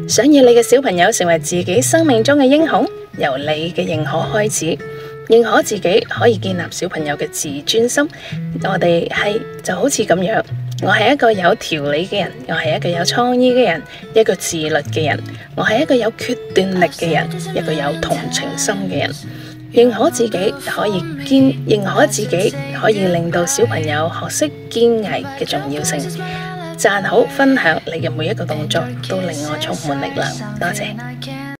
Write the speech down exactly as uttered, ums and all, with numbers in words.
想要你嘅小朋友成為自己生命中嘅英雄，由你嘅認可開始。認可自己可以建立小朋友嘅自尊心。我哋係就好似咁樣，我係一個有條理嘅人，我係一個有創意嘅人，一個自律嘅人，我係一個有決斷力嘅人，一個有同情心嘅人。認可自己可以堅，認可自己可以令到小朋友學識堅毅嘅重要性。讚好分享你嘅每一個動作，都令我充滿力量。多謝。